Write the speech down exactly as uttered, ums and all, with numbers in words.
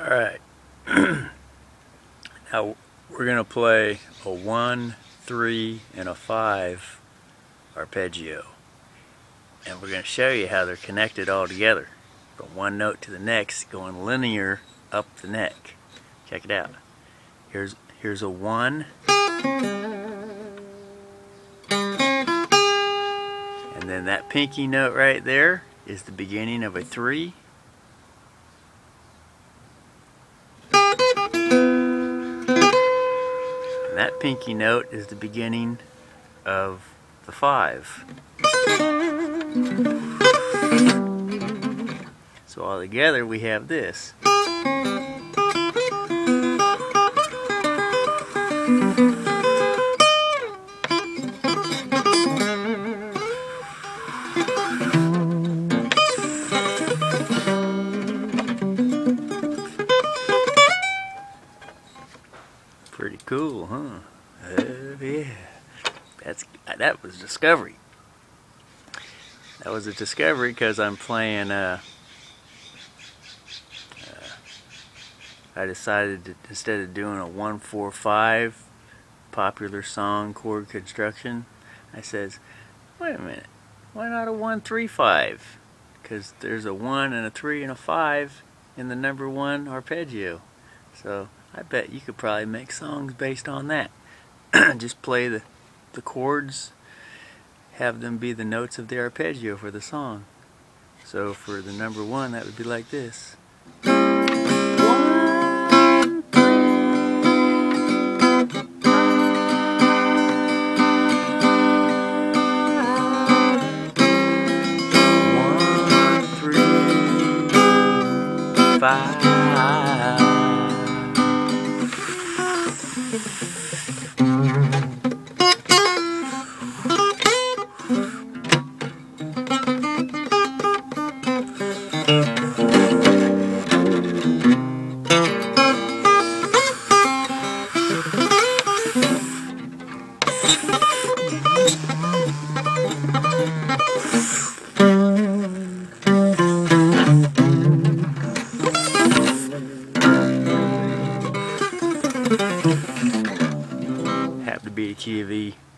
Alright, now we're going to play a one, three, and a five arpeggio. And we're going to show you how they're connected all together. From one note to the next, going linear up the neck. Check it out. Here's, here's a one. And then that pinky note right there is the beginning of a three. And that pinky note is the beginning of the five. So all together we have this. Pretty cool, huh? Oh yeah. That's that was discovery. That was a discovery because I'm playing. Uh, uh, I decided to, instead of doing a one four five popular song chord construction, I says, wait a minute, why not a one three five? Because there's a one and a three and a five in the number one arpeggio. So I bet you could probably make songs based on that. Just play the, the chords, have them be the notes of the arpeggio for the song. So for the number one, that would be like this. One, three, five. Have to be a key of E.